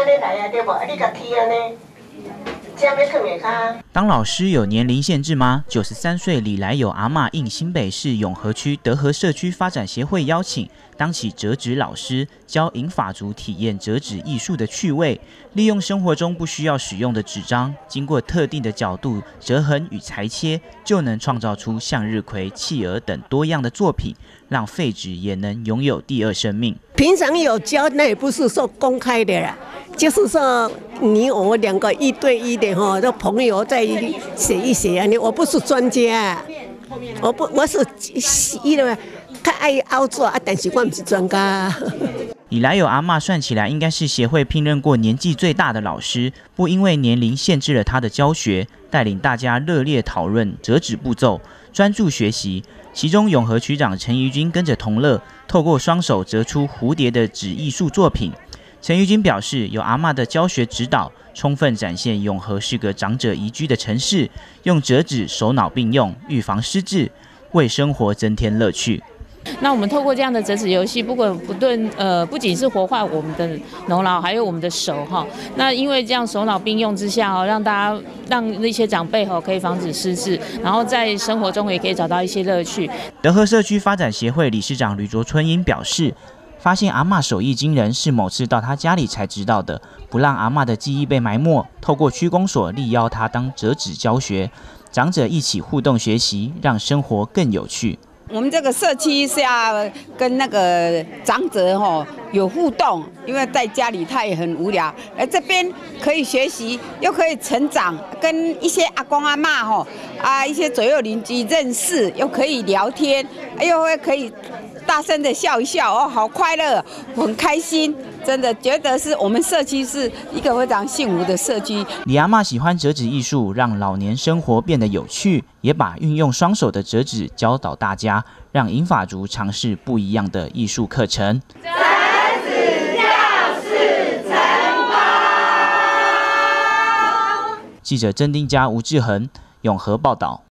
尼来啊，对不？你甲踢安尼。 当老师有年龄限制吗？93岁李来友阿嬷应新北市永和区德和社区发展协会邀请，当起折纸老师，教银发族体验折纸艺术的趣味，利用生活中不需要使用的纸张，经过特定的角度折痕与裁切，就能创造出向日葵、企鹅等多样的作品，让废纸也能拥有第二生命。 平常有教，那也不是说公开的啦。 就是说，你我两个1对1的哈，这朋友在写一写啊。我不是专家，我是因为较爱凹做啊，但是我不是专家。 李来友阿嬷算起来应该是协会聘任过年纪最大的老师，不因为年龄限制了她的教学，带领大家热烈讨论折纸步骤，专注学习。其中永和区长陈怡君跟着同乐，透过双手折出蝴蝶的纸艺术作品。 陈玉君表示，有阿嬷的教学指导，充分展现永和是个长者宜居的城市，用折纸手脑并用，预防失智，为生活增添乐趣。 那我们透过这样的折纸游戏，不仅是活化我们的头脑，还有我们的手哈。那因为这样手脑并用之下哦，让那些长辈可以防止失智，然后在生活中也可以找到一些乐趣。 德和社区发展协会理事长吕卓春英表示。 发现阿嬷手艺惊人，是某次到她家里才知道的。不让阿嬷的记忆被埋没，透过区公所力邀她当折纸教学，长者一起互动学习，让生活更有趣。 我们这个社区是要跟那个长者有互动，因为在家里他也很无聊，而这边可以学习，又可以成长，跟一些阿公阿嬷一些左右邻居认识，又可以聊天，又可以。 大声的笑一笑哦，好快乐，我很开心，真的觉得是我们社区是一个非常幸福的社区。 李阿嬷喜欢折纸艺术，让老年生活变得有趣，也把运用双手的折纸教导大家，让银发族尝试不一样的艺术课程。 折纸教室成功。 记者曾丁家、吴志恒永和报道。